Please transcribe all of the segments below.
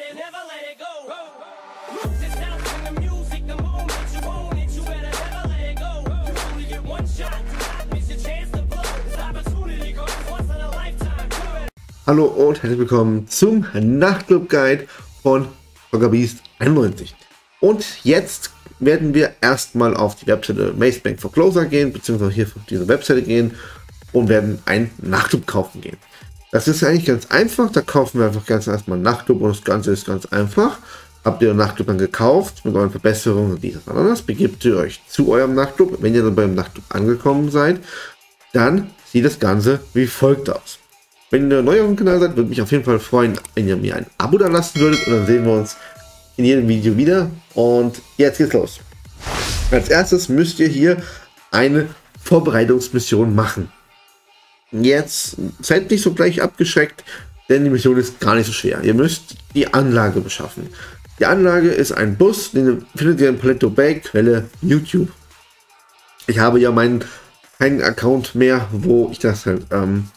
Hallo und herzlich willkommen zum Nachtclub Guide von Zockerbeast 91. Und jetzt werden wir erstmal auf die Webseite Maze Bank Foreclosure gehen, beziehungsweise hier auf diese Webseite gehen und werden einen Nachtclub kaufen gehen. Das ist eigentlich ganz einfach, da kaufen wir einfach ganz erstmal einen Nachtclub und das Ganze ist ganz einfach. Habt ihr den Nachtclub dann gekauft, mit euren Verbesserungen und dieses und anderes, begebt ihr euch zu eurem Nachtclub. Wenn ihr dann beim Nachtclub angekommen seid, dann sieht das Ganze wie folgt aus. Wenn ihr neu auf dem Kanal seid, würde mich auf jeden Fall freuen, wenn ihr mir ein Abo da lassen würdet und dann sehen wir uns in jedem Video wieder. Und jetzt geht's los. Als erstes müsst ihr hier eine Vorbereitungsmission machen. Jetzt seid nicht so gleich abgeschreckt, denn die Mission ist gar nicht so schwer. Ihr müsst die Anlage beschaffen. Die Anlage ist ein Bus, den findet ihr in Paleto Bay, Quelle YouTube. Ich habe ja keinen Account mehr, wo ich das halt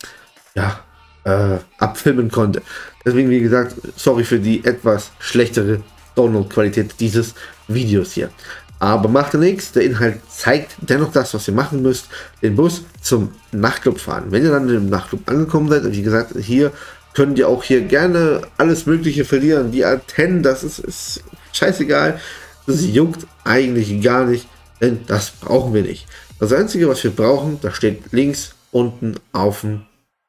abfilmen konnte. Deswegen, wie gesagt, sorry für die etwas schlechtere Download-Qualität dieses Videos hier. Aber macht ja nichts, der Inhalt zeigt dennoch das, was ihr machen müsst, den Bus zum Nachtclub fahren. Wenn ihr dann im Nachtclub angekommen seid, wie gesagt, hier könnt ihr auch hier gerne alles Mögliche verlieren. Die Antennen, das ist scheißegal, das juckt eigentlich gar nicht, denn das brauchen wir nicht. Das Einzige, was wir brauchen, da steht links unten auf dem,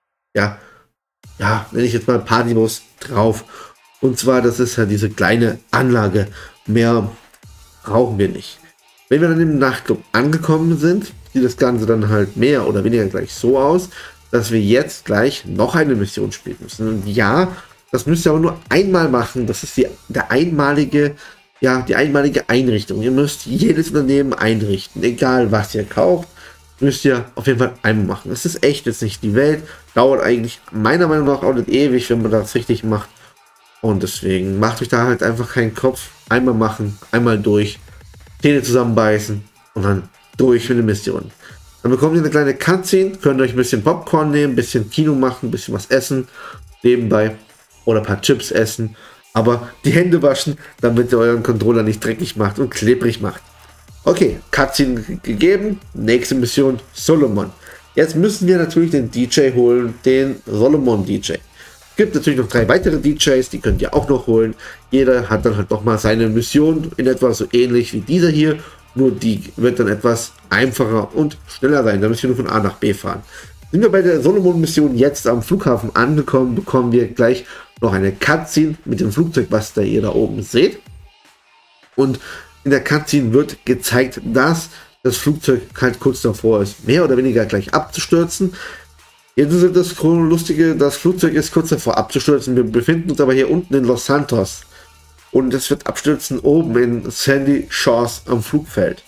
nenne ich jetzt mal Partybus drauf. Und zwar, das ist ja diese kleine Anlage. Mehr brauchen wir nicht. Wenn wir dann im Nachtclub angekommen sind, sieht das Ganze dann halt mehr oder weniger gleich so aus, dass wir jetzt gleich noch eine Mission spielen müssen. Und ja, das müsst ihr aber nur einmal machen. Das ist die einmalige Einrichtung. Ihr müsst jedes Unternehmen einrichten, egal was ihr kauft. Müsst ihr auf jeden Fall einmal machen. Das ist echt jetzt nicht die Welt. Dauert eigentlich meiner Meinung nach auch nicht ewig, wenn man das richtig macht. Und deswegen macht euch da halt einfach keinen Kopf. Einmal machen, einmal durch, Zähne zusammenbeißen und dann durch mit der Mission. Dann bekommt ihr eine kleine Cutscene, könnt euch ein bisschen Popcorn nehmen, ein bisschen Kino machen, ein bisschen was essen nebenbei oder ein paar Chips essen. Aber die Hände waschen, damit ihr euren Controller nicht dreckig macht und klebrig macht. Okay, Cutscene gegeben, nächste Mission Solomon. Jetzt müssen wir natürlich den DJ holen, den Solomon DJ. Es gibt natürlich noch 3 weitere DJs, die könnt ihr auch noch holen. Jeder hat dann halt noch mal seine Mission, in etwa so ähnlich wie dieser hier, nur die wird dann etwas einfacher und schneller sein. Da müssen wir nur von A nach B fahren. Sind wir bei der Solomon Mission jetzt am Flughafen angekommen, bekommen wir gleich noch eine Cutscene mit dem Flugzeug, was ihr da oben seht. Und in der Cutscene wird gezeigt, dass das Flugzeug halt kurz davor ist, mehr oder weniger gleich abzustürzen. Jetzt ist das Lustige, das Flugzeug ist kurz davor abzustürzen. Wir befinden uns aber hier unten in Los Santos. Und es wird abstürzen oben in Sandy Shores am Flugfeld.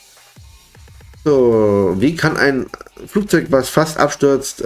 So, wie kann ein Flugzeug, was fast abstürzt,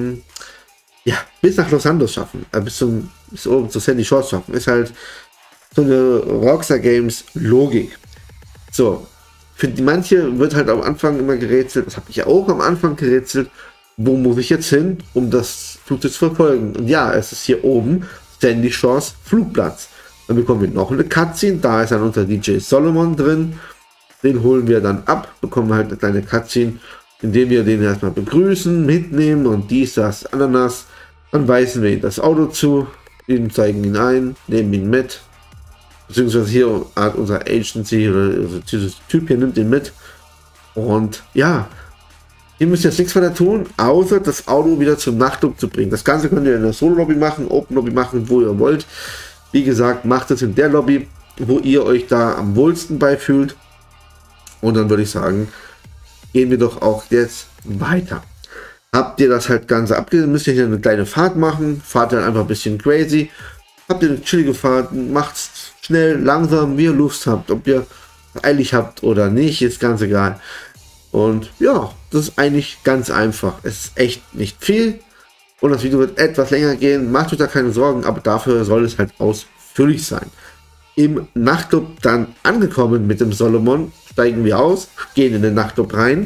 bis nach Los Santos schaffen? Bis oben zu Sandy Shores schaffen? Ist halt so eine Rockstar Games Logik. So, für die manche wird halt am Anfang immer gerätselt, das habe ich ja auch am Anfang gerätselt, wo muss ich jetzt hin, um das Flugzeug zu verfolgen? Und ja, es ist hier oben Sandy Shores Flugplatz. Dann bekommen wir noch eine Cutscene, da ist dann unser DJ Solomon drin, den holen wir dann ab, bekommen halt eine kleine Cutscene, indem wir den erstmal begrüßen, mitnehmen und dies, das, Ananas, dann weisen wir ihm das Auto zu, zeigen ihn ein, nehmen ihn mit. Beziehungsweise hier hat unser Agency, also dieses Typ hier nimmt ihn mit. Und ja, ihr müsst jetzt nichts weiter tun, außer das Auto wieder zum Nachtclub zu bringen. Das Ganze könnt ihr in der Solo-Lobby machen, Open-Lobby machen, wo ihr wollt. Wie gesagt, macht es in der Lobby, wo ihr euch da am wohlsten beifühlt. Und dann würde ich sagen, gehen wir doch auch jetzt weiter. Habt ihr das halt Ganze abgegeben, müsst ihr hier eine kleine Fahrt machen. Fahrt dann einfach ein bisschen crazy. Habt ihr eine chillige Fahrt, macht's schnell, langsam, wie ihr Lust habt. Ob ihr eilig habt oder nicht, ist ganz egal. Und ja, das ist eigentlich ganz einfach. Es ist echt nicht viel. Und das Video wird etwas länger gehen. Macht euch da keine Sorgen, aber dafür soll es halt ausführlich sein. Im Nachtclub dann angekommen mit dem Solomon, steigen wir aus, gehen in den Nachtclub rein.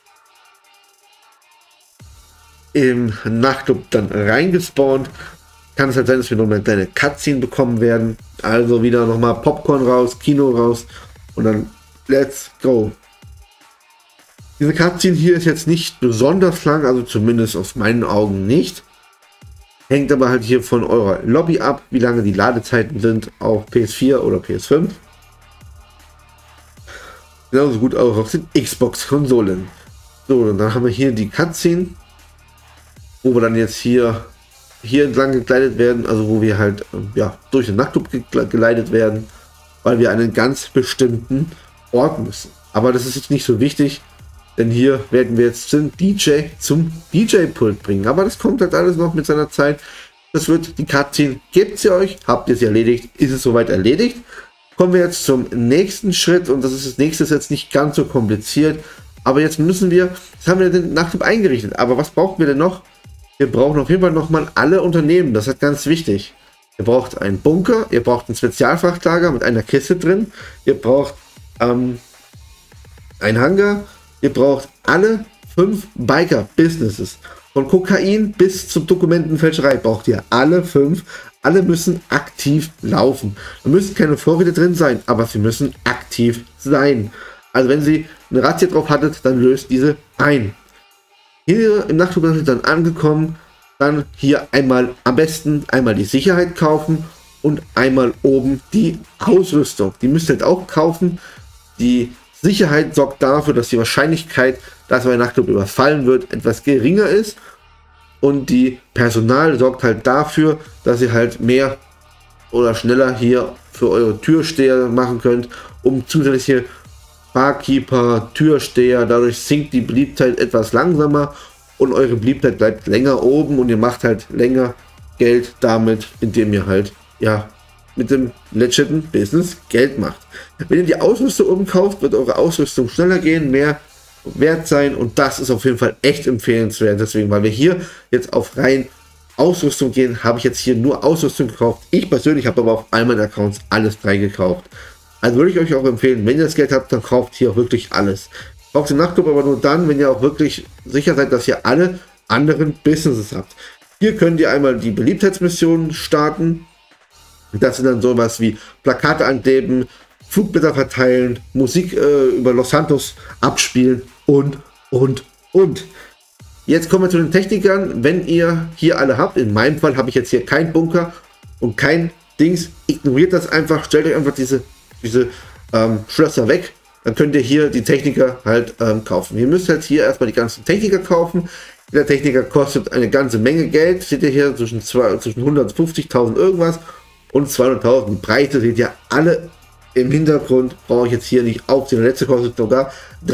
Im Nachtclub dann reingespawnt, kann es halt sein, dass wir noch eine kleine Cutscene bekommen werden. Also wieder nochmal Popcorn raus, Kino raus und dann let's go. Diese Cutscene hier ist jetzt nicht besonders lang, also zumindest aus meinen Augen nicht. Hängt aber halt hier von eurer Lobby ab, wie lange die Ladezeiten sind auf PS4 oder PS5. Genauso gut auch auf den Xbox-Konsolen. So, und dann haben wir hier die Cutscene, wo wir dann jetzt hier entlang gekleidet werden, also wo wir halt ja, durch den Nachtclub geleitet werden, weil wir an einen ganz bestimmten Ort müssen. Aber das ist jetzt nicht so wichtig, denn hier werden wir jetzt den DJ zum DJ-Pult bringen. Aber das kommt halt alles noch mit seiner Zeit. Das wird die Cutscene, gebt sie euch, habt ihr sie erledigt, ist es soweit erledigt. Kommen wir jetzt zum nächsten Schritt und das nächste ist jetzt nicht ganz so kompliziert. Aber jetzt müssen wir, jetzt haben wir den Nachtclub eingerichtet, aber was brauchen wir denn noch? Wir brauchen auf jeden Fall nochmal alle Unternehmen, das ist ganz wichtig. Ihr braucht einen Bunker, ihr braucht ein Spezialfrachtlager mit einer Kiste drin, ihr braucht einen Hangar, ihr braucht alle 5 Biker-Businesses. Von Kokain bis zur Dokumentenfälscherei braucht ihr alle 5. Alle müssen aktiv laufen. Da müssen keine Vorräte drin sein, aber sie müssen aktiv sein. Also wenn sie eine Razzia drauf hattet, dann löst diese ein. Hier im Nachtclub sind dann angekommen, dann hier einmal am besten einmal die Sicherheit kaufen und einmal oben die Ausrüstung. Die müsst ihr halt auch kaufen. Die Sicherheit sorgt dafür, dass die Wahrscheinlichkeit, dass euer Nachtclub überfallen wird, etwas geringer ist. Und die Personal sorgt halt dafür, dass ihr halt mehr oder schneller hier für eure Türsteher machen könnt, um zusätzliche Barkeeper, Türsteher, dadurch sinkt die Beliebtheit etwas langsamer und eure Beliebtheit bleibt länger oben und ihr macht halt länger Geld damit, indem ihr halt, ja, mit dem legiten Business Geld macht. Wenn ihr die Ausrüstung umkauft, wird eure Ausrüstung schneller gehen, mehr wert sein und das ist auf jeden Fall echt empfehlenswert. Deswegen, weil wir hier jetzt auf rein Ausrüstung gehen, habe ich jetzt hier nur Ausrüstung gekauft. Ich persönlich habe aber auf all meinen Accounts alles 3 gekauft. Also würde ich euch auch empfehlen, wenn ihr das Geld habt, dann kauft hier auch wirklich alles. Kauft den Nachtclub aber nur dann, wenn ihr auch wirklich sicher seid, dass ihr alle anderen Businesses habt. Hier könnt ihr einmal die Beliebtheitsmissionen starten. Das sind dann sowas wie Plakate ankleben, Flugblätter verteilen, Musik über Los Santos abspielen und. Jetzt kommen wir zu den Technikern. Wenn ihr hier alle habt, in meinem Fall habe ich jetzt hier keinen Bunker und kein Dings, ignoriert das einfach, stellt euch einfach diese Schlösser weg, dann könnt ihr hier die Techniker halt kaufen. Ihr müsst halt hier erstmal die ganzen Techniker kaufen. Der Techniker kostet eine ganze Menge Geld, seht ihr hier zwischen 150.000 irgendwas und 200.000. Die Preise seht ihr alle im Hintergrund, brauche ich jetzt hier nicht aufsehen. Der letzte kostet sogar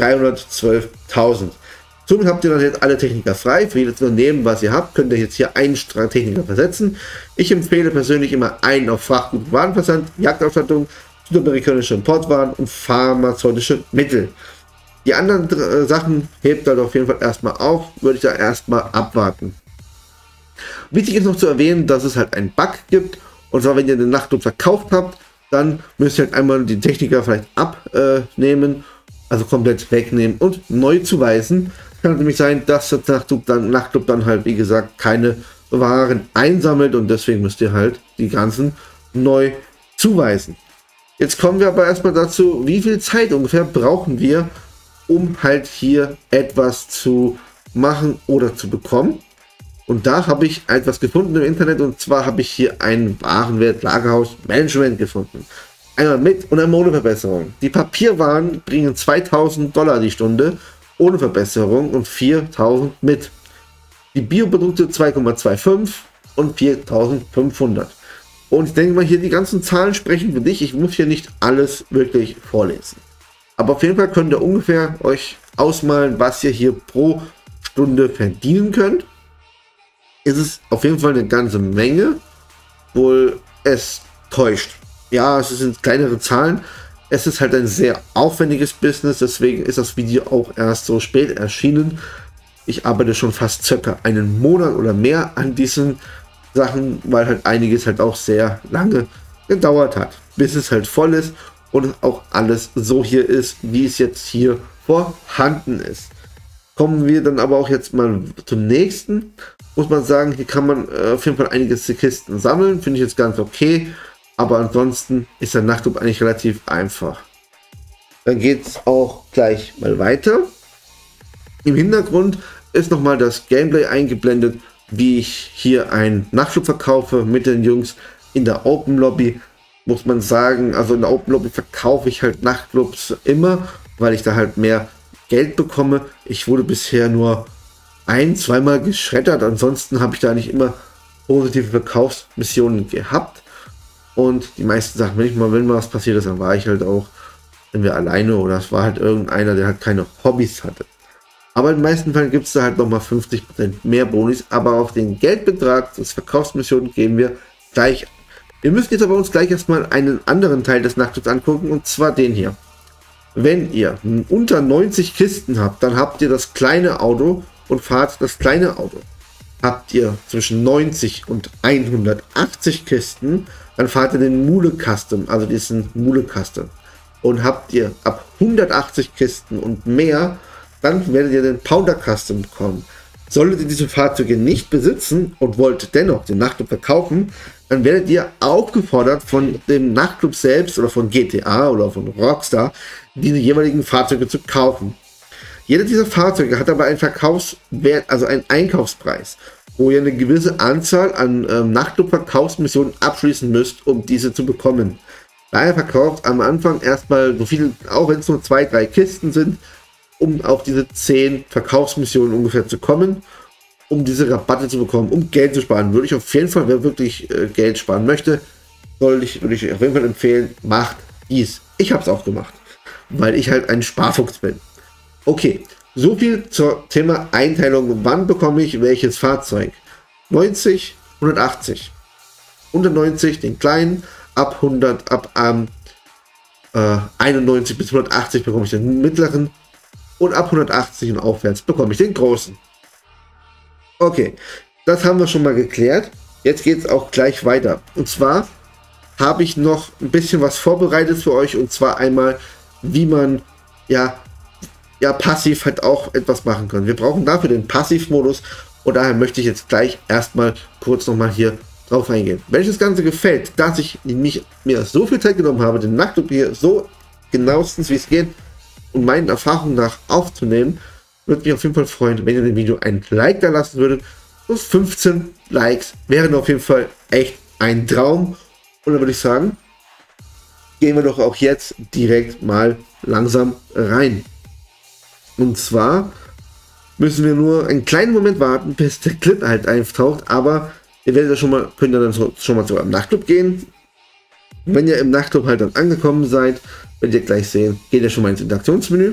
312.000. Somit habt ihr dann jetzt alle Techniker frei. Für jedes Unternehmen, was ihr habt, könnt ihr jetzt hier einen Strang Techniker versetzen. Ich empfehle persönlich immer einen auf Frachtgut und Warenversand, Jagdausstattung, südamerikanische Importwaren und pharmazeutische Mittel. Die anderen Sachen hebt halt auf jeden Fall erstmal auf, würde ich da erstmal abwarten. Wichtig ist noch zu erwähnen, dass es halt einen Bug gibt. Und zwar, wenn ihr den Nachtclub verkauft habt, dann müsst ihr halt einmal die Techniker vielleicht abnehmen, also komplett wegnehmen und neu zuweisen. Kann nämlich sein, dass der Nachtclub dann halt, wie gesagt, keine Waren einsammelt und deswegen müsst ihr halt die ganzen neu zuweisen. Jetzt kommen wir aber erstmal dazu, wie viel Zeit ungefähr brauchen wir, um halt hier etwas zu machen oder zu bekommen. Und da habe ich etwas gefunden im Internet und zwar habe ich hier ein Warenwert Lagerhaus Management gefunden. Einmal mit und einmal ohne Verbesserung. Die Papierwaren bringen $2.000 die Stunde ohne Verbesserung und 4.000 mit. Die Bioprodukte 2,25 und 4.500. Und ich denke mal, hier die ganzen Zahlen sprechen für dich. Ich muss hier nicht alles wirklich vorlesen. Aber auf jeden Fall könnt ihr ungefähr euch ausmalen, was ihr hier pro Stunde verdienen könnt. Ist es auf jeden Fall eine ganze Menge, wohl es täuscht. Ja, es sind kleinere Zahlen. Es ist halt ein sehr aufwendiges Business, deswegen ist das Video auch erst so spät erschienen. Ich arbeite schon fast circa einen Monat oder mehr an diesen Sachen, weil halt einiges halt auch sehr lange gedauert hat, bis es halt voll ist und auch alles so hier ist, wie es jetzt hier vorhanden ist. Kommen wir dann aber auch jetzt mal zum nächsten. muss man sagen, hier kann man auf jeden Fall einige Kisten sammeln, finde ich jetzt ganz okay, aber ansonsten ist der Nachtclub eigentlich relativ einfach. Dann geht es auch gleich mal weiter. Im Hintergrund ist nochmal das Gameplay eingeblendet, wie ich hier einen Nachtclub verkaufe mit den Jungs in der Open Lobby. Muss man sagen, also in der Open Lobby verkaufe ich halt Nachtclubs immer, weil ich da halt mehr Geld bekomme. Ich wurde bisher nur zweimal geschreddert, ansonsten habe ich da nicht immer positive Verkaufsmissionen gehabt. Und die meisten Sachen, wenn mal was passiert ist, dann war ich halt auch, wenn wir alleine oder es war halt irgendeiner, der halt keine Hobbys hatte. Aber in den meisten Fällen gibt es da halt nochmal 50% mehr Bonis, aber auf den Geldbetrag des Verkaufsmissionen geben wir gleich. Wir müssen jetzt aber uns gleich erstmal einen anderen Teil des Nachtclubs angucken, und zwar den hier. Wenn ihr unter 90 Kisten habt, dann habt ihr das kleine Auto und fahrt das kleine Auto. Habt ihr zwischen 90 und 180 Kisten, dann fahrt ihr den Mule Custom, also diesen Mule Custom. Und habt ihr ab 180 Kisten und mehr, dann werdet ihr den Pounder Custom bekommen. Solltet ihr diese Fahrzeuge nicht besitzen und wollt dennoch den Nachtclub verkaufen, dann werdet ihr aufgefordert von dem Nachtclub selbst oder von GTA oder von Rockstar, diese jeweiligen Fahrzeuge zu kaufen. Jede dieser Fahrzeuge hat aber einen Verkaufswert, also einen Einkaufspreis, wo ihr eine gewisse Anzahl an Nachtclub-Verkaufsmissionen abschließen müsst, um diese zu bekommen. Daher verkauft am Anfang erstmal so viel, auch wenn es nur 2, 3 Kisten sind, um auf diese 10 Verkaufsmissionen ungefähr zu kommen, um diese Rabatte zu bekommen, um Geld zu sparen. Würde ich auf jeden Fall, wer wirklich Geld sparen möchte, würde ich auf jeden Fall empfehlen, macht dies. Ich habe es auch gemacht, weil ich halt ein Sparfuchs bin. Okay, so viel zum Thema Einteilung. Wann bekomme ich welches Fahrzeug? 90, 180. Unter 90 den kleinen, ab 91 bis 180 bekomme ich den mittleren und ab 180 und aufwärts bekomme ich den großen. Okay, das haben wir schon mal geklärt. Jetzt geht es auch gleich weiter. Und zwar habe ich noch ein bisschen was vorbereitet für euch, und zwar einmal, wie man ja passiv halt auch etwas machen kann. Wir brauchen dafür den Passivmodus, und daher möchte ich jetzt gleich erstmal kurz nochmal hier drauf eingehen. Wenn euch das Ganze gefällt, dass ich mir so viel Zeit genommen habe, den Nachtclub hier so genauestens wie es geht und meinen Erfahrungen nach aufzunehmen, würde mich auf jeden Fall freuen, wenn ihr dem Video ein Like da lassen würdet. Plus 15 Likes wären auf jeden Fall echt ein Traum. Und dann würde ich sagen, gehen wir doch auch jetzt direkt mal langsam rein. Und zwar müssen wir nur einen kleinen Moment warten, bis der Clip halt auftaucht, aber ihr werdet ja könnt ihr dann schon mal zu eurem Nachtclub gehen. Wenn ihr im Nachtclub halt dann angekommen seid, werdet ihr gleich sehen, geht ihr schon mal ins Interaktionsmenü.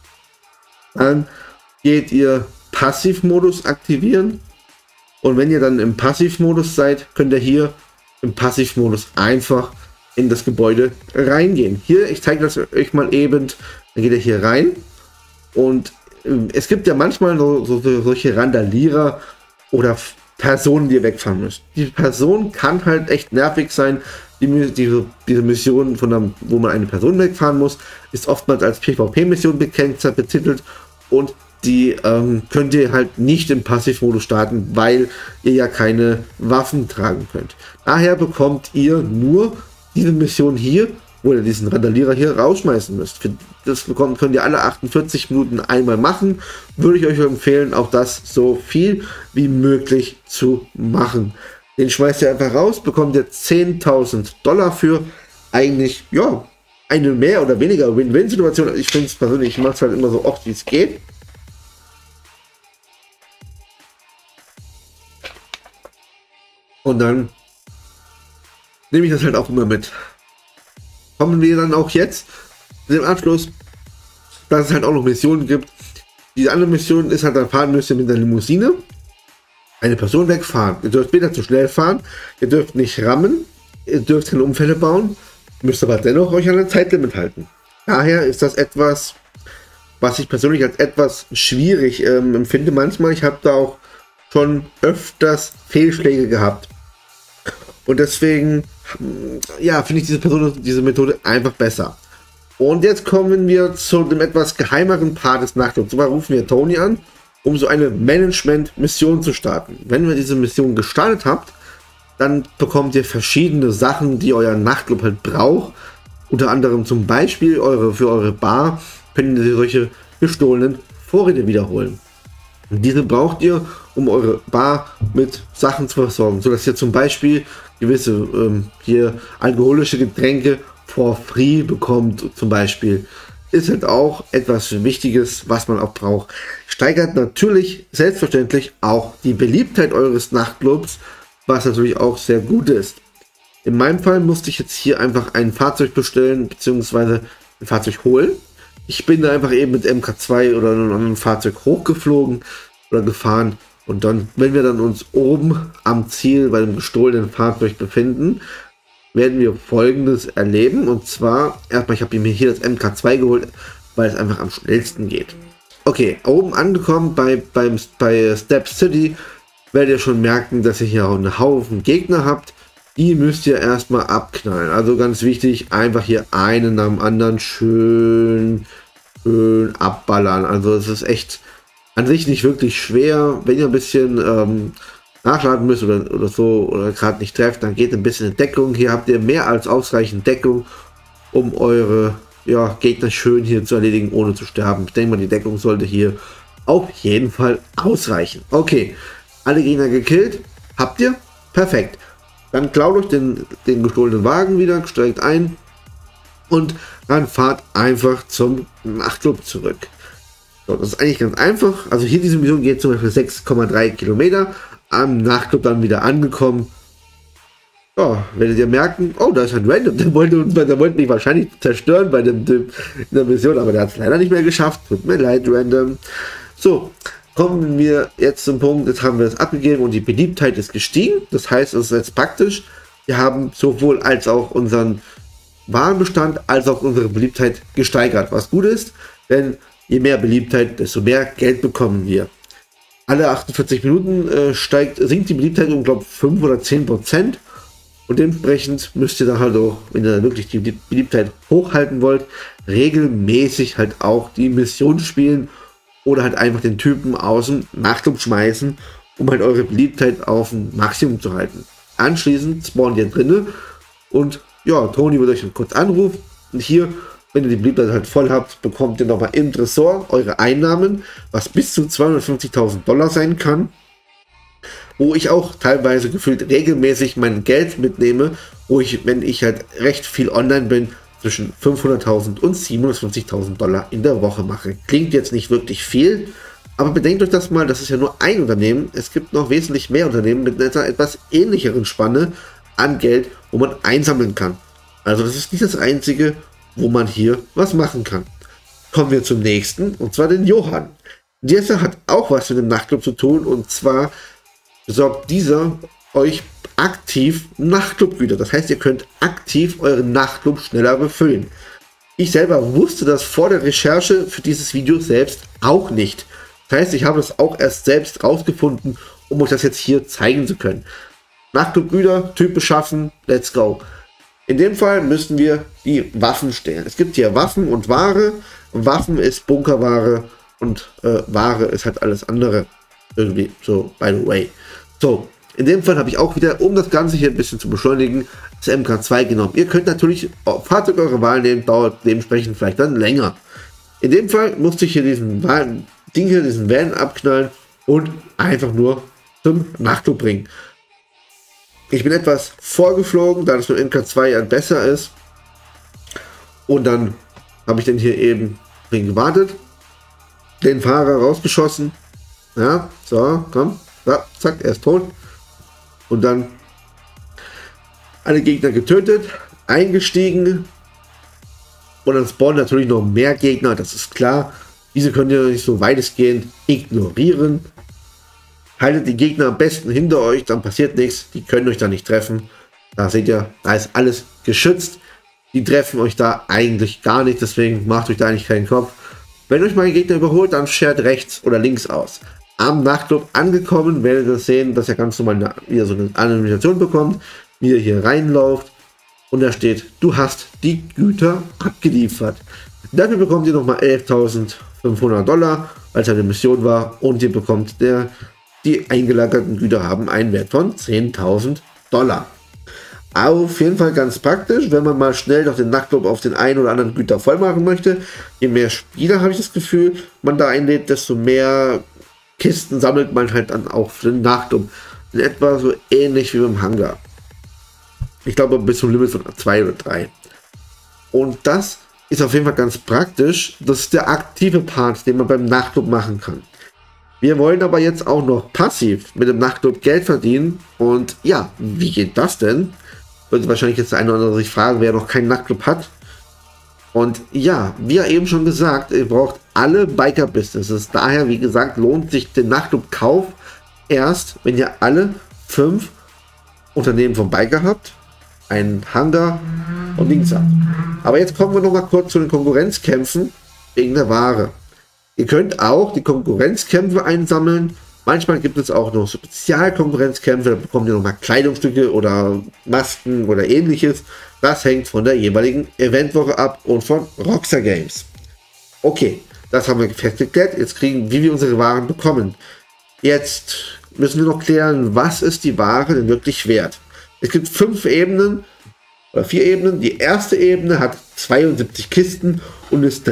Dann geht ihr Passivmodus aktivieren, und wenn ihr dann im Passivmodus seid, könnt ihr hier im Passivmodus einfach in das Gebäude reingehen. Hier, ich zeige das euch mal eben, dann geht ihr hier rein. Und es gibt ja manchmal solche Randalierer oder Personen, die ihr wegfahren müsst. Die Person kann halt echt nervig sein. Diese Mission, wo man eine Person wegfahren muss, ist oftmals als PvP-Mission betitelt, und die könnt ihr halt nicht im Passivmodus starten, weil ihr ja keine Waffen tragen könnt. Daher bekommt ihr nur diese Mission hier, wo ihr diesen Randalierer hier rausschmeißen müsst. Für das könnt ihr alle 48 Minuten einmal machen. Würde ich euch empfehlen, auch das so viel wie möglich zu machen. Den schmeißt ihr einfach raus, bekommt ihr 10.000 $ für. Eigentlich, ja, eine mehr oder weniger Win-Win-Situation. Ich finde es persönlich, ich mache es halt immer so oft wie es geht. Und dann nehme ich das halt auch immer mit. Kommen wir dann auch jetzt zu dem Abschluss, dass es halt auch noch Missionen gibt. Diese andere Mission ist halt, dann fahren müsst ihr mit der Limousine eine Person wegfahren. Ihr dürft weder zu schnell fahren, ihr dürft nicht rammen, ihr dürft keine Unfälle bauen, müsst aber dennoch euch an ein Zeitlimit halten. Daher ist das etwas, was ich persönlich als etwas schwierig empfinde manchmal. Ich habe da auch schon öfters Fehlschläge gehabt. Und deswegen, ja, finde ich diese Methode einfach besser. Und jetzt kommen wir zu dem etwas geheimeren Part des Nachtclubs. Zwar rufen wir Tony an um so eine Management-Mission zu starten. Wenn ihr diese Mission gestartet habt, dann bekommt ihr verschiedene Sachen, die euer Nachtclub halt braucht. Unter anderem zum Beispiel für eure Bar könnt ihr solche gestohlenen Vorräte wiederholen. Und diese braucht ihr, um eure Bar mit Sachen zu versorgen, sodass ihr zum Beispiel gewisse hier alkoholische Getränke for free bekommt. Zum Beispiel ist halt auch etwas Wichtiges, was man auch braucht. Steigert natürlich selbstverständlich auch die Beliebtheit eures Nachtclubs, was natürlich auch sehr gut ist. In meinem Fall musste ich jetzt hier einfach ein Fahrzeug bestellen, beziehungsweise ein Fahrzeug holen. Ich bin da einfach eben mit MK2 oder einem anderen Fahrzeug hochgeflogen oder gefahren. Und dann, wenn wir dann uns oben am Ziel bei dem gestohlenen Fahrzeug befinden, werden wir Folgendes erleben. Und zwar, erstmal, ich habe mir hier das MK2 geholt, weil es einfach am schnellsten geht. Okay, oben angekommen bei Step City, werdet ihr schon merken, dass ihr hier auch einen Haufen Gegner habt. Die müsst ihr erstmal abknallen. Also ganz wichtig, einfach hier einen nach dem anderen schön abballern. Also es ist echt an sich nicht wirklich schwer. Wenn ihr ein bisschen nachladen müsst oder so oder gerade nicht trefft, dann geht ein bisschen in Deckung. Hier habt ihr mehr als ausreichend Deckung, um eure Gegner schön hier zu erledigen, ohne zu sterben. Ich denke mal, die Deckung sollte hier auf jeden Fall ausreichen. Okay, alle Gegner gekillt. Habt ihr? Perfekt. Dann klaut euch den gestohlenen Wagen wieder, steigt ein und dann fahrt einfach zum Nachtclub zurück. So, das ist eigentlich ganz einfach. Also hier diese Mission geht zum Beispiel 6,3 Kilometer. Am Nachtclub dann wieder angekommen. Ja, werdet ihr merken, oh, da ist ein Random, der wollte mich wahrscheinlich zerstören bei dem Typ in der Mission, aber der hat es leider nicht mehr geschafft. Tut mir leid, Random. So, kommen wir jetzt zum Punkt, jetzt haben wir es abgegeben und die Beliebtheit ist gestiegen. Das heißt, es ist jetzt praktisch, wir haben sowohl als auch unseren Warenbestand als auch unsere Beliebtheit gesteigert, was gut ist, denn je mehr Beliebtheit, desto mehr Geld bekommen wir. Alle 48 Minuten sinkt die Beliebtheit um, glaube ich, 5 oder 10%. Und dementsprechend müsst ihr dann halt auch, wenn ihr wirklich die Beliebtheit hochhalten wollt, regelmäßig halt auch die Mission spielen oder halt einfach den Typen aus dem Nachtclub schmeißen, um halt eure Beliebtheit auf ein Maximum zu halten. Anschließend spawnt ihr drinne und ja, Toni wird euch dann kurz anrufen. Und hier, wenn ihr die Beliebtheit halt voll habt, bekommt ihr nochmal im Tresor eure Einnahmen, was bis zu 250.000 Dollar sein kann. Wo ich auch teilweise gefühlt regelmäßig mein Geld mitnehme, wo ich, wenn ich halt recht viel online bin, zwischen 500.000 und 750.000 Dollar in der Woche mache. Klingt jetzt nicht wirklich viel, aber bedenkt euch das mal, das ist ja nur ein Unternehmen. Es gibt noch wesentlich mehr Unternehmen mit einer etwas ähnlicheren Spanne an Geld, wo man einsammeln kann. Also das ist nicht das Einzige, wo man hier was machen kann. Kommen wir zum nächsten, und zwar den Johann. Dieser hat auch was mit dem Nachtclub zu tun, und zwar besorgt dieser euch aktiv Nachtclubgüter. Das heißt, ihr könnt aktiv euren Nachtclub schneller befüllen. Ich selber wusste das vor der Recherche für dieses Video selbst auch nicht. Das heißt, ich habe es auch erst selbst rausgefunden, um euch das jetzt hier zeigen zu können. Nachtclubgüter, Typ beschaffen, let's go. In dem Fall müssen wir die Waffen stehlen. Es gibt hier Waffen und Ware. Waffen ist Bunkerware und Ware ist halt alles andere. Irgendwie so, by the way. So, in dem Fall habe ich auch wieder, um das Ganze hier ein bisschen zu beschleunigen, das MK2 genommen. Ihr könnt natürlich Fahrzeug eurer Wahl nehmen, dauert dementsprechend vielleicht dann länger. In dem Fall musste ich hier diesen Van abknallen und einfach nur zum Nachtclub bringen. Ich bin etwas vorgeflogen, da das mit MK2 ja besser ist. Und dann habe ich dann hier eben gewartet, den Fahrer rausgeschossen. Ja, so, komm. Ja, zack, er ist tot. Und dann alle Gegner getötet, eingestiegen. Und dann spawnen natürlich noch mehr Gegner, das ist klar. Diese könnt ihr nicht so weitestgehend ignorieren. Haltet die Gegner am besten hinter euch, dann passiert nichts. Die können euch da nicht treffen. Da seht ihr, da ist alles geschützt. Die treffen euch da eigentlich gar nicht, deswegen macht euch da eigentlich keinen Kopf. Wenn euch mal ein Gegner überholt, dann schert rechts oder links aus. Am Nachtclub angekommen, werdet ihr sehen, dass er ganz normal wieder so eine Animation bekommt, wie er hier reinläuft und da steht, du hast die Güter abgeliefert. Dafür bekommt ihr nochmal 11.500 Dollar, weil es eine Mission war und ihr bekommt die eingelagerten Güter haben einen Wert von 10.000 $. Auf jeden Fall ganz praktisch, wenn man mal schnell noch den Nachtclub auf den einen oder anderen Güter voll machen möchte. Je mehr Spieler, habe ich das Gefühl, man da einlädt, desto mehr Kisten sammelt man halt dann auch für den Nachtclub. In etwa so ähnlich wie beim Hangar. Ich glaube bis zum Limit von 2 oder 3. Und das ist auf jeden Fall ganz praktisch. Das ist der aktive Part, den man beim Nachtclub machen kann. Wir wollen aber jetzt auch noch passiv mit dem Nachtclub Geld verdienen. Und ja, wie geht das denn? Wird wahrscheinlich jetzt der eine oder andere sich fragen, wer noch keinen Nachtclub hat. Und ja, wie eben schon gesagt, ihr braucht alle Biker-Businesses. Daher, wie gesagt, lohnt sich der Nachtclub-Kauf erst, wenn ihr alle 5 Unternehmen vom Biker habt, einen Hangar und Dings habt. Aber jetzt kommen wir noch mal kurz zu den Konkurrenzkämpfen wegen der Ware. Ihr könnt auch die Konkurrenzkämpfe einsammeln. Manchmal gibt es auch noch Spezialkonkurrenzkämpfe, da bekommt ihr nochmal Kleidungsstücke oder Masken oder ähnliches. Das hängt von der jeweiligen Eventwoche ab und von Rockstar Games. Okay, das haben wir festgeklärt. Jetzt kriegen, wie wir unsere Waren bekommen. Jetzt müssen wir noch klären, was ist die Ware denn wirklich wert. Es gibt 5 Ebenen oder 4 Ebenen. Die erste Ebene hat 72 Kisten und ist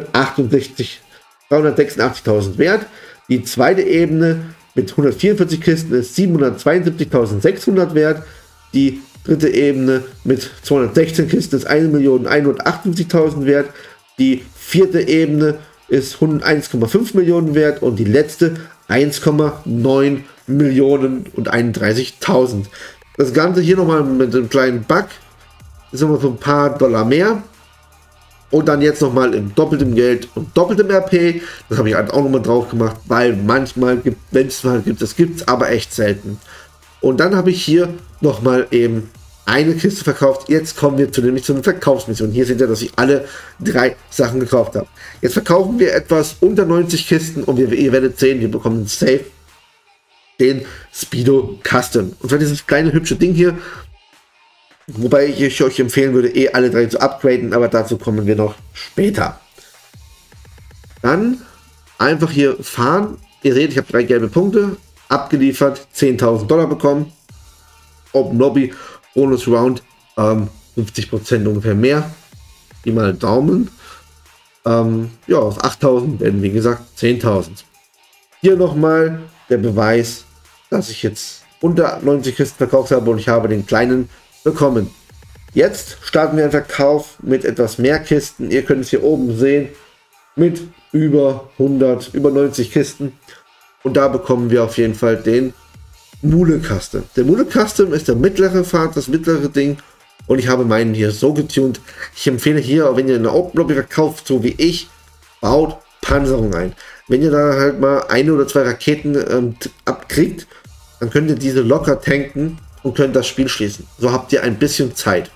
386.000 wert. Die zweite Ebene mit 144 Kisten ist 772.600 wert. Die dritte Ebene mit 216 Kisten ist 1.158.000 wert. Die vierte Ebene ist 1,5 Millionen wert und die letzte 1,9 Millionen und 31.000. Das Ganze hier nochmal mit einem kleinen Bug. Ist nochmal so ein paar Dollar mehr. Und dann jetzt nochmal in doppeltem Geld und doppeltem RP. Das habe ich halt auch nochmal drauf gemacht, weil manchmal gibt, wenn es mal gibt, das gibt es aber echt selten. Und dann habe ich hier nochmal eben eine Kiste verkauft. Jetzt kommen wir nämlich zu den Verkaufsmissionen. Hier seht ihr, dass ich alle 3 Sachen gekauft habe. Jetzt verkaufen wir etwas unter 90 Kisten und ihr werdet sehen, wir bekommen safe den Speedo Custom. Und zwar dieses kleine hübsche Ding hier. Wobei ich euch empfehlen würde, alle 3 zu upgraden, aber dazu kommen wir noch später. Dann einfach hier fahren. Ihr seht, ich habe 3 gelbe Punkte abgeliefert, 10.000 $ bekommen. Open Lobby, Bonus Round, 50% ungefähr mehr. Wie mal Daumen. Ja, aus 8.000 werden wie gesagt 10.000. Hier nochmal der Beweis, dass ich jetzt unter 90 Kisten verkauft habe und ich habe den kleinen bekommen. Jetzt starten wir einen Verkauf mit etwas mehr Kisten. Ihr könnt es hier oben sehen, mit über 100, über 90 Kisten. Und da bekommen wir auf jeden Fall den Mule Custom. Der Mule Custom ist der mittlere Fahrt, das mittlere Ding. Und ich habe meinen hier so getuned. Ich empfehle hier, wenn ihr eine Open Lobby verkauft, so wie ich, baut Panzerung ein. Wenn ihr da halt mal 1 oder 2 Raketen abkriegt, dann könnt ihr diese locker tanken und könnt das Spiel schließen. So habt ihr ein bisschen Zeit.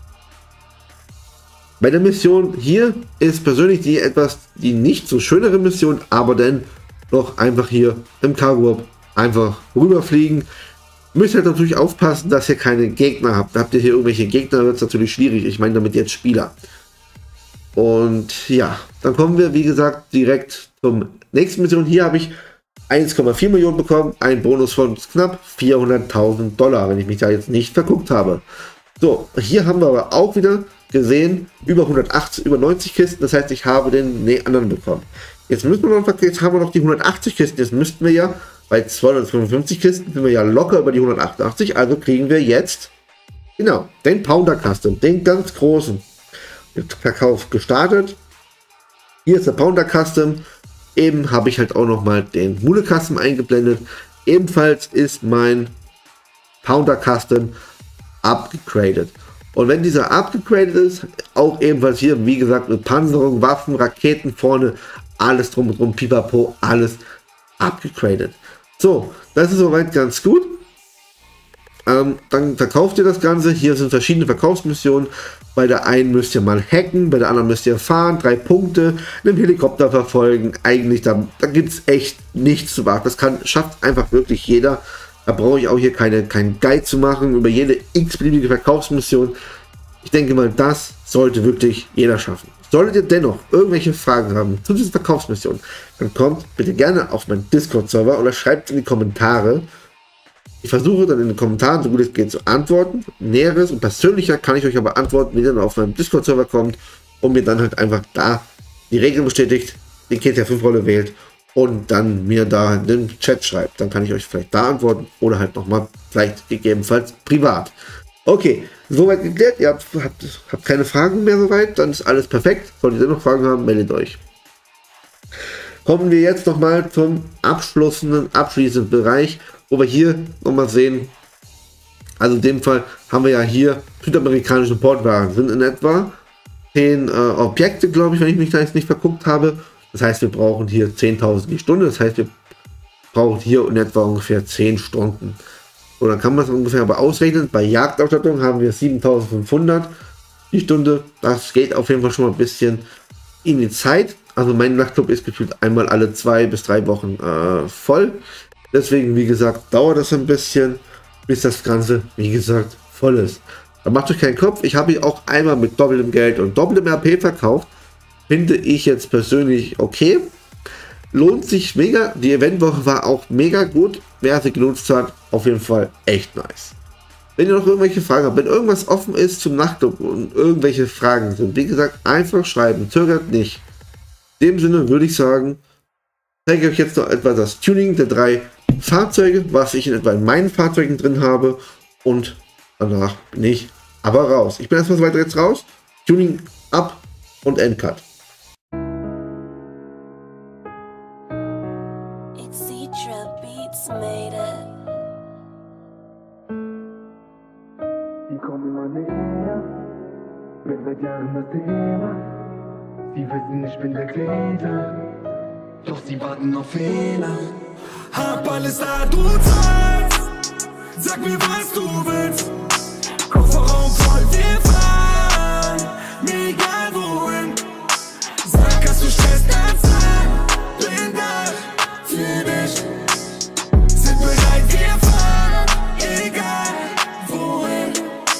Bei der Mission hier ist persönlich die nicht so schönere Mission, aber dann noch einfach hier im Cargo Hub einfach rüberfliegen. Müsst halt natürlich aufpassen, dass ihr keine Gegner habt. Habt ihr hier irgendwelche Gegner, wird es natürlich schwierig. Ich meine damit jetzt Spieler. Und ja, dann kommen wir wie gesagt direkt zum nächsten Mission. Hier habe ich 1,4 Millionen bekommen, ein Bonus von knapp 400.000 $, wenn ich mich da jetzt nicht verguckt habe. So, hier haben wir aber auch wieder gesehen, über 90 Kisten, das heißt, ich habe den anderen bekommen. Jetzt haben wir noch die 180 Kisten, jetzt müssten wir ja bei 255 Kisten, sind wir ja locker über die 188, also kriegen wir jetzt, genau, den Pounder Custom, den ganz großen. Verkauf gestartet. Hier ist der Pounder Custom. Eben habe ich halt auch noch mal den Mule Custom eingeblendet. Ebenfalls ist mein Pounder Custom abgegradet. Und wenn dieser abgegradet ist, auch ebenfalls hier, wie gesagt, mit Panzerung, Waffen, Raketen vorne, alles drum und drum, pipapo, alles abgegradet. So, das ist soweit ganz gut. Dann verkauft ihr das Ganze. Hier sind verschiedene Verkaufsmissionen. Bei der einen müsst ihr mal hacken, bei der anderen müsst ihr fahren, 3 Punkte, einen Helikopter verfolgen. Eigentlich, da gibt es echt nichts zu machen. Das schafft einfach wirklich jeder. Da brauche ich auch hier keinen Guide zu machen über jede x-beliebige Verkaufsmission. Ich denke mal, das sollte wirklich jeder schaffen. Solltet ihr dennoch irgendwelche Fragen haben zu dieser Verkaufsmission, dann kommt bitte gerne auf meinen Discord-Server oder schreibt in die Kommentare. Ich versuche dann in den Kommentaren, so gut es geht, zu antworten. Näheres und persönlicher kann ich euch aber antworten, wenn ihr dann auf meinen Discord-Server kommt und mir dann halt einfach da die Regeln bestätigt, den GTA 5-Rolle wählt und dann mir da in den Chat schreibt. Dann kann ich euch vielleicht da antworten oder halt nochmal vielleicht gegebenenfalls privat. Okay, soweit geklärt. Ihr habt keine Fragen mehr soweit, dann ist alles perfekt. Solltet ihr noch Fragen haben, meldet euch. Kommen wir jetzt nochmal zum abschließenden Bereich, wo wir hier nochmal sehen, also in dem Fall haben wir ja hier südamerikanische Portwaren, sind in etwa 10 Objekte, glaube ich, wenn ich mich da jetzt nicht verguckt habe. Das heißt, wir brauchen hier 10.000 die Stunde, das heißt, wir brauchen hier in etwa ungefähr 10 Stunden. So, dann kann man es ungefähr aber ausrechnen. Bei Jagdausstattung haben wir 7.500 die Stunde. Das geht auf jeden Fall schon mal ein bisschen in die Zeit. Also mein Nachtclub ist gefühlt einmal alle 2 bis 3 Wochen voll. Deswegen, wie gesagt, dauert das ein bisschen, bis das Ganze, wie gesagt, voll ist. Da macht euch keinen Kopf. Ich habe ihn auch einmal mit doppeltem Geld und doppeltem RP verkauft. Finde ich jetzt persönlich okay. Lohnt sich mega. Die Eventwoche war auch mega gut. Wer sie genutzt hat, auf jeden Fall echt nice. Wenn ihr noch irgendwelche Fragen habt, wenn irgendwas offen ist zum Nachtclub und irgendwelche Fragen sind, wie gesagt, einfach schreiben, zögert nicht. In dem Sinne würde ich sagen, zeige ich euch jetzt noch etwa das Tuning der 3 Fahrzeuge, was ich in etwa in meinen Fahrzeugen drin habe, und danach bin ich aber raus. Ich bin erstmal so weiter jetzt raus, Tuning ab und Endcut. Die kommen immer näher, bin seit Jahren das Thema. Sie wissen, ich bin der Kläger, doch sie warten auf Fehler. Hab alles da, du zahlst, sag mir, was du willst. Kofferraum voll, wir fahren, mir egal wohin. Sag, hast du Stress, dann sag, bin da für dich. Sind bereit, wir fahren, egal wohin.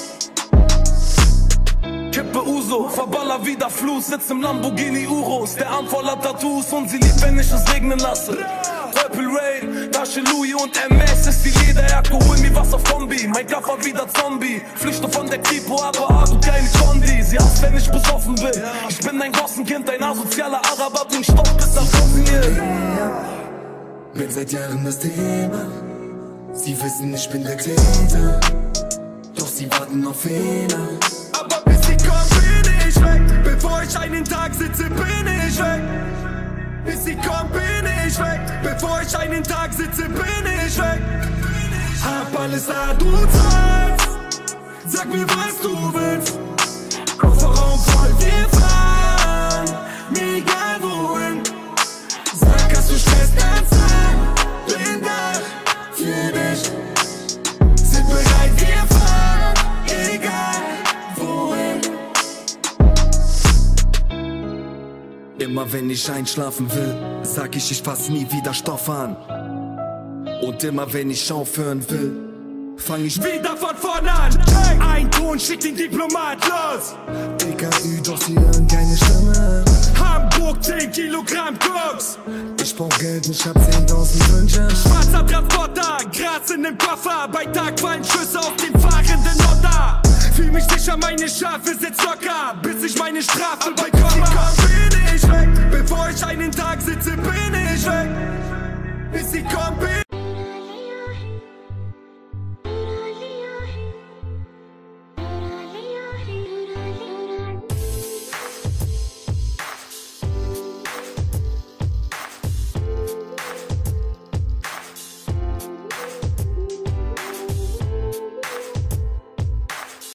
Kippe Uso, verballer wieder Fluss, sitzt im Lamborghini Urus. Der Arm voller Tattoos und sie liebt, wenn ich es regnen lasse. Purple Rain, Tasche Louis und MS ist die Lederjacke, hol mir was auf Kombi. Mein Koffer wieder Zombie, flüchte von der Kripo, aber du keine Kondi. Sie hasst, wenn ich besoffen bin. Ich bin ein Gossenkind, ein asozialer Araber, bring Stoff bis nach Bosnien. Bin seit Jahren das Thema. Sie wissen, ich bin der Kläger, doch sie warten auf Fehler. Aber bis sie kommen, bin ich weg. Bevor ich einen Tag sitze, bin ich weg. Bis sie kommt, bin ich weg. Bevor ich einen Tag sitze, bin ich weg. Hab alles da, du zahlst. Sag mir, was du willst. Kofferraum voll, wir fahren, mir egal wohin. Sag, hast du Stress, dann sag, bin da für dich. Sind bereit, wir fahren, egal wohin. Immer wenn ich einschlafen will, sag ich fass nie wieder Stoff an. Und immer wenn ich aufhören will, fang ich wieder von vorn an. Ein Ton schickt den Diplomat los. DKÜ, doch sie hören keine Stimme. Hamburg, 10 Kilogramm Koks. Ich brauch Geld, ich hab 10.000 Wünsche. Schwarzer Transporter, Gras in dem Koffer. Bei Tag fallen Schüsse auf den fahrenden Otter. Fühl mich sicher, meine Schafe sitzt locker, bis ich meine Strafe bekomme.